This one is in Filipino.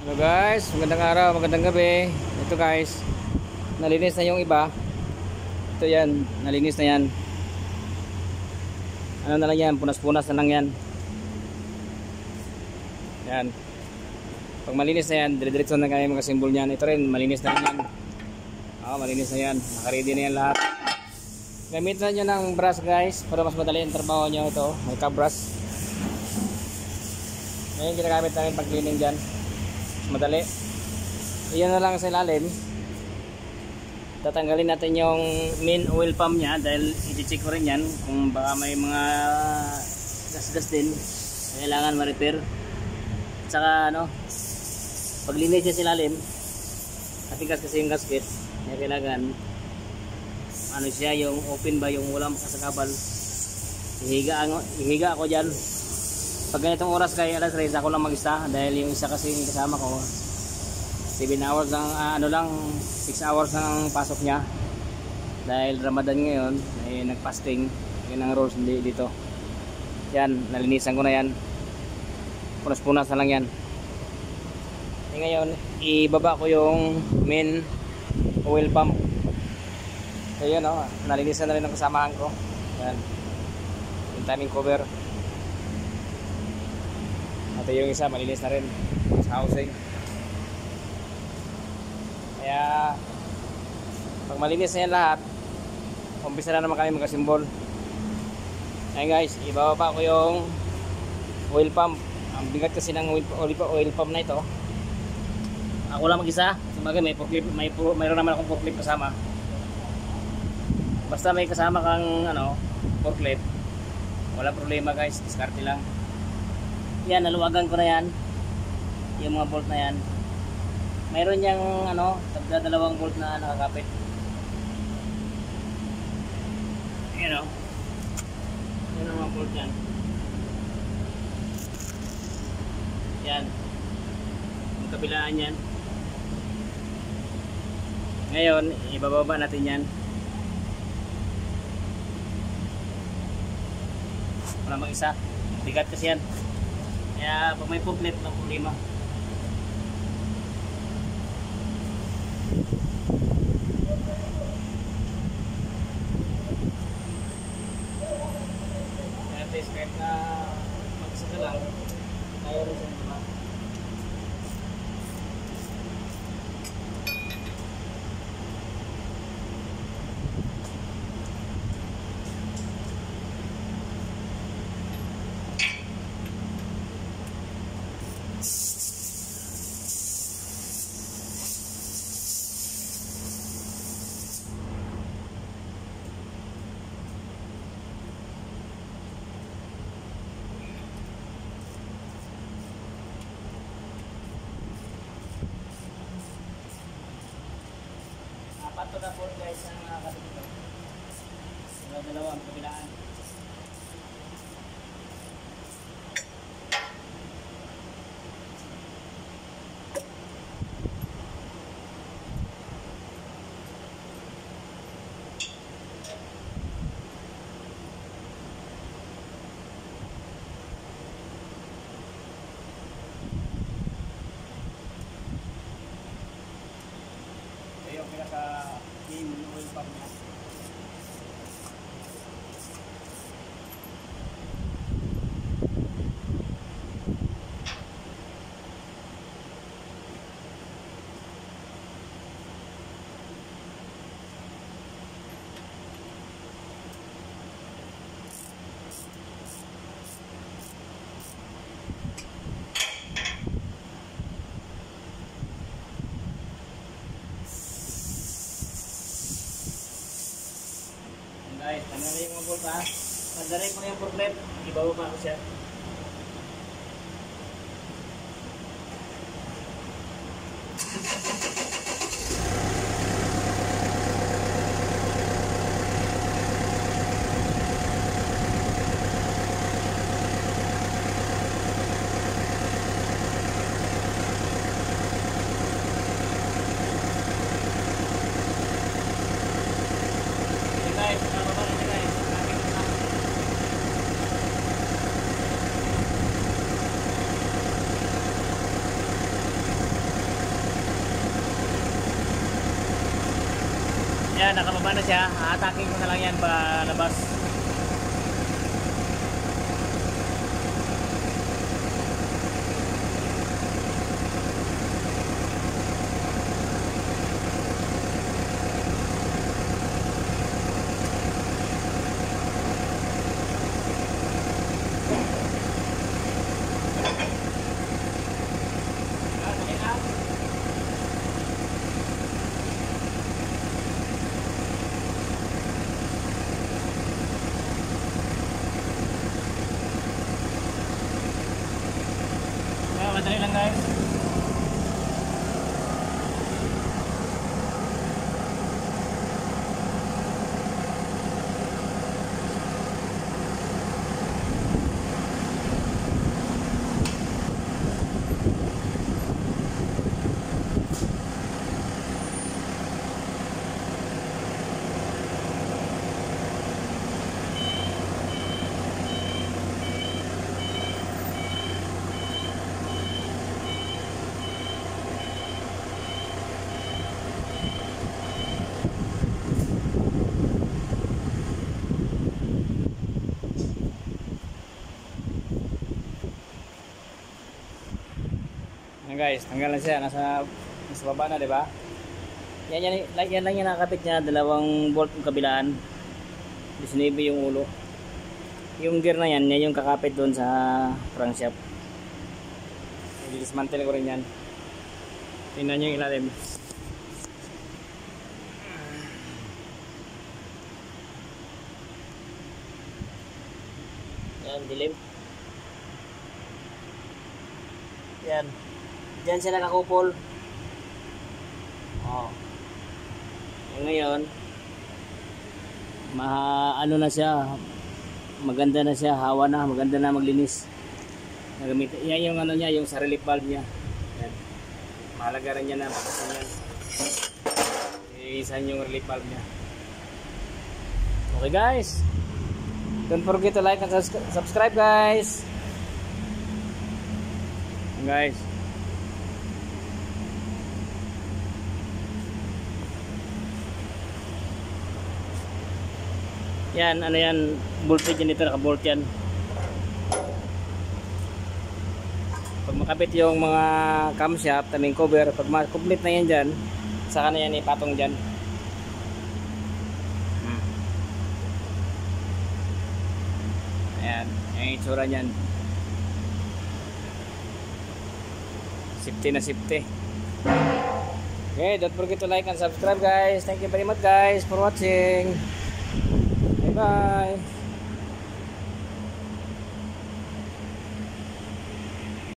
Hello guys, magandang araw, magandang gabi. Ito guys, nalinis na yung iba. Ito yan, nalinis na yan. Ano na lang yan, punas-punas na lang yan. Yan. Pag malinis na yan, dire-diretso na kayo mga simbol niyan. Ito rin, malinis na yan. Malinis na yan. Naka-ready na yan lahat. Gamitan nyo ng brush guys, para mas madali ang trabaho nyo ito. May ka-brush. Ngayon ginagamit namin pag-cleaning dyan. Madali. Iyan na lang sa ilalim. Tatanggalin natin yung main oil pump nya dahil i-check ko rin yan kung baka may mga gas-gas din kailangan ma-repair. At saka paglinis niya sa ilalim, matigas kasi yung gasket, kaya kailangan siya, yung open ba, yung walang kasagabal. Ihiga ako dyan. Pag ganitong oras kay alas 3 ako lang mag-isa dahil yung isa kasi kasama ko 7 hours ang 6 hours ang pasok niya dahil Ramadan ngayon ay nagfasting. Yun ang rules dito. Yan, nalinisan ko na yan, punas-punas na lang yan. Ngayon ibaba ko yung main oil pump. So yun, nalinisan na rin ang kasamahan ko. Yan, yung timing cover. At yung isa malinis na rin sa housing. Kaya pag malinis na yan lahat, umpisa na naman kami magkasimbol. Ayan guys, ibababa ko yung oil pump. Ang bigat kasi ng oil pump na ito. Ako lang mag-isa. Sabagay mayroon naman akong forklift kasama. Basta may kasama kang forklift, wala problema guys, diskarte lang. Yan, naluwagan ko na yan. Yung mga bolt na yan. Mayroon niyang dalawang bolt na nakakapit. Yan yan ang mga bolt yan. Yan. Ang kabilaan yan. Ngayon, ibababa natin yan. Wala mag-isa. Bigat kasi yan. Kaya pag may pump ng problema. Kaya test kahit na mag-isa ka lang, tayo rin sa mga. Apat na bolt guys ang nakakabit ito. Dalawa ang kabilaan. Yung pinaka-main oil pump niya. Guys, tanggalin yung mga bolt ha. Tanggalin ko na yung forklift, ibababa ko siya. Guys, nababa na guys. Yan, nakababa na siya. Ataking ko na lang yan pa labas. Madali lang guys. Guys, tanggal na siya, nasa baba na, 'di ba? Yan lang yung nakakapit niya, dalawang bolt yung kabilaan. 19 yung ulo. Yung gear na yan yung kakapit doon sa crankshaft. I-dismantle ko rin yan. Tingnan niyo yung ilalim. Yan, dilim. Yan. Diyan sila nakupol. Oh. Ngayon, ano na siya, maganda na siya, hawa na, maganda na maglinis. Nagamit. Yan yung ano niya, yung sa relief valve niya. Yan. Mahalaga rin yan na bakasan yan. Iisan yung relief valve niya. Okay guys. Don't forget to like and subscribe guys. Guys. Yan, ano yan, voltage nito, naka-volt yan. Pag makabit yung mga camshaft, taming cover, pag complete na yan dyan, saka na yan ipatong dyan. Ayan, yung itsura nyan. Safety na safety. Okay, don't forget to like and subscribe guys. Thank you very much guys for watching. Bye.